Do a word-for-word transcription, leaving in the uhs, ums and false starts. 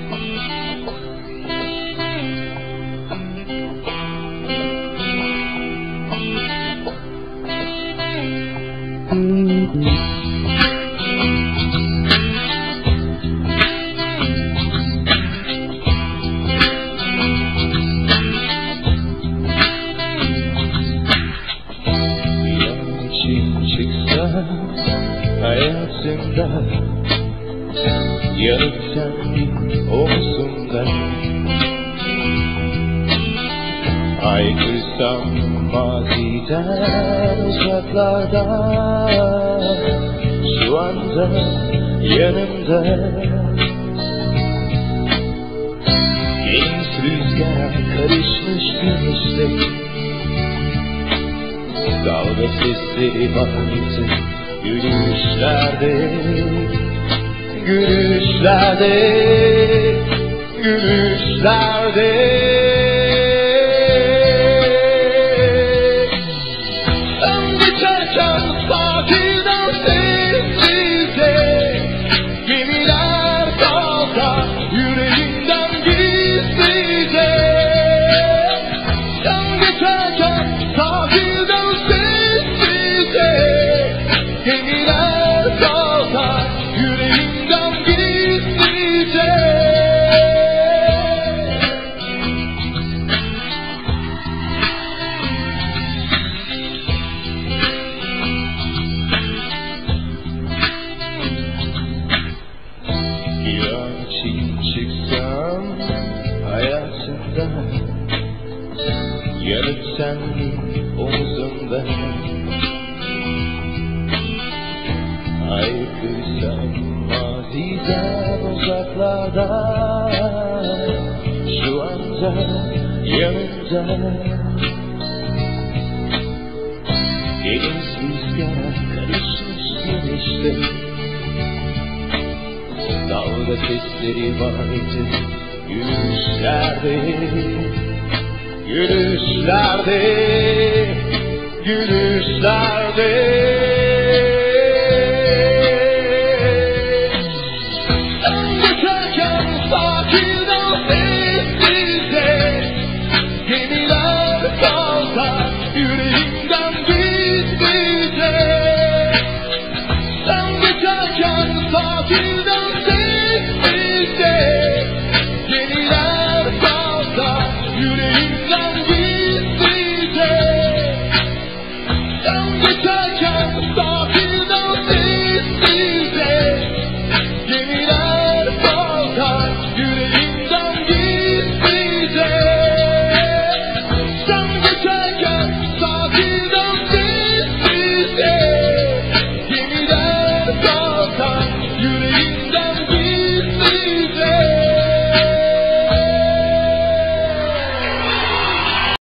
Hayatımda yanıp sen omzumda, aykırsam maziden uzaklarda, şu anda yanımda. Deniz rüzgara karışmış güneşle, dalga sesleri vardı gülüşlerde, gülüşlerde, gülüşlerde. Sen geçerken sahilden sessizce, gemiler kalkar yüreğinden gizlice. Sen geçerken sahilden sessizce, gemiler kalkar yüreğimden gizlice. Bir an için çıksam hayatımdan, yanıp sen omzumda, aykırsam maziden uzaklarda, şu anda yanımda. Deniz rüzgara karışmış güneşte, dalga sesleri vardı gülüşlerde, gülüşlerde, gülüşlerde.